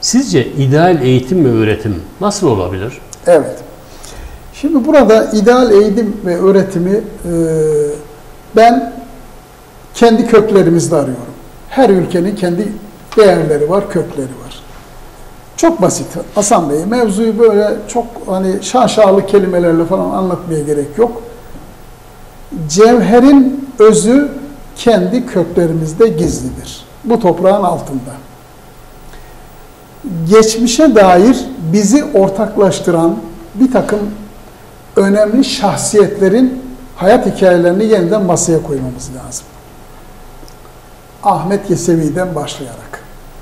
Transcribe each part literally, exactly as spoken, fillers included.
Sizce ideal eğitim ve öğretim nasıl olabilir? Evet. Şimdi burada ideal eğitim ve öğretimi e, ben kendi köklerimizde arıyorum. Her ülkenin kendi değerleri var, kökleri var. Çok basit Hasan Bey. Mevzuyu böyle çok hani şaşalı kelimelerle falan anlatmaya gerek yok. Cevherin özü kendi köklerimizde gizlidir. Bu toprağın altında. Geçmişe dair bizi ortaklaştıran bir takım önemli şahsiyetlerin hayat hikayelerini yeniden masaya koymamız lazım. Ahmet Yesevi'den başlayarak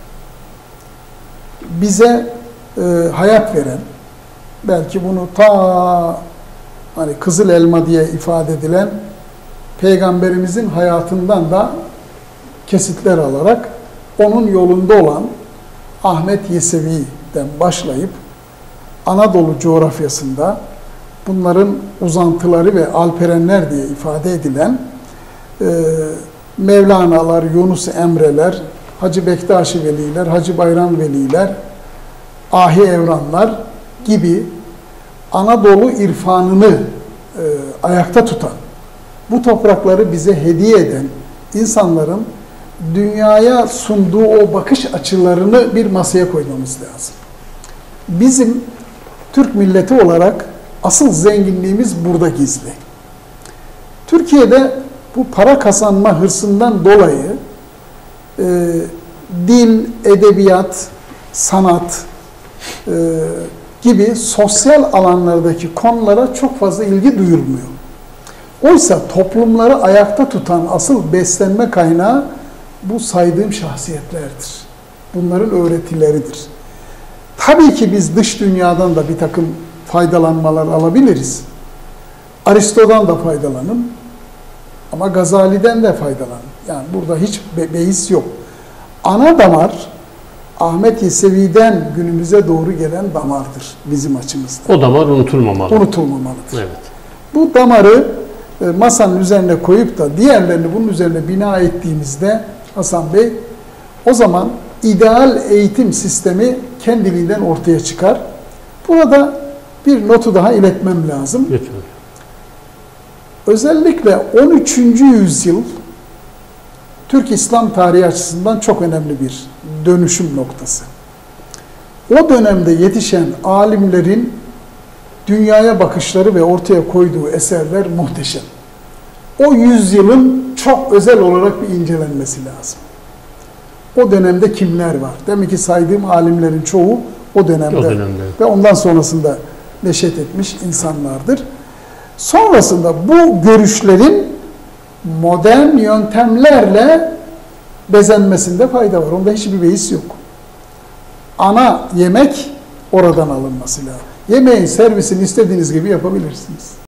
bize e, hayat veren, belki bunu ta hani Kızıl Elma diye ifade edilen Peygamberimizin hayatından da kesitler alarak onun yolunda olan Ahmet Yesevi'den başlayıp Anadolu coğrafyasında bunların uzantıları ve alperenler diye ifade edilen e, Mevlana'lar, Yunus Emre'ler, Hacı Bektaş-ı Veliler, Hacı Bayram Veliler, Ahi Evranlar gibi Anadolu irfanını e, ayakta tutan, bu toprakları bize hediye eden insanların dünyaya sunduğu o bakış açılarını bir masaya koymamız lazım. Bizim Türk milleti olarak asıl zenginliğimiz burada gizli. Türkiye'de bu para kazanma hırsından dolayı e, dil, edebiyat, sanat e, gibi sosyal alanlardaki konulara çok fazla ilgi duyulmuyor. Oysa toplumları ayakta tutan asıl beslenme kaynağı bu saydığım şahsiyetlerdir. Bunların öğretileridir. Tabii ki biz dış dünyadan da bir takım faydalanmalar alabiliriz. Aristo'dan da faydalanın ama Gazali'den de faydalanın. Yani burada hiç be beis yok. Ana damar Ahmet Yesevi'den günümüze doğru gelen damardır bizim açımızda. O damar unutulmamalı. Unutulmamalıdır. Evet. Bu damarı e, masanın üzerine koyup da diğerlerini bunun üzerine bina ettiğimizde Hasan Bey, o zaman ideal eğitim sistemi kendiliğinden ortaya çıkar. Burada bir notu daha iletmem lazım. Lütfen. Özellikle on üçüncü yüzyıl Türk İslam tarihi açısından çok önemli bir dönüşüm noktası. O dönemde yetişen alimlerin dünyaya bakışları ve ortaya koyduğu eserler muhteşem. O yüzyılın çok özel olarak bir incelenmesi lazım. O dönemde kimler var? Demek ki saydığım alimlerin çoğu o dönemde, o dönemde ve ondan sonrasında neşet etmiş insanlardır. Sonrasında bu görüşlerin modern yöntemlerle bezenmesinde fayda var. Onda hiçbir beis yok. Ana yemek oradan alınması lazım. Yemeğin servisini istediğiniz gibi yapabilirsiniz.